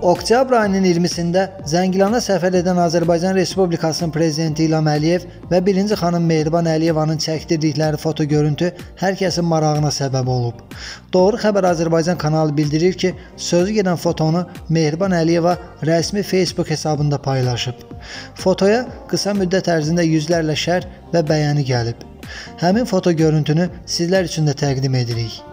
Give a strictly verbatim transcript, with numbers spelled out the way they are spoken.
Oktyabr ayının iyirmisində Zəngilana səfər edən Azərbaycan Respublikasının prezidenti İlham Əliyev və birinci xanım Mehriban Əliyevanın çəkdirdikləri foto görüntü hər kəsin marağına səbəb olub. Doğru Xəbər Azərbaycan kanalı bildirir ki, sözü gedən fotonu Mehriban Əliyeva rəsmi Facebook hesabında paylaşıb. Fotoya qısa müddət ərzində yüzlərlə şərh və bəyəni gəlib. Həmin foto görüntünü sizlər üçün də təqdim edirik.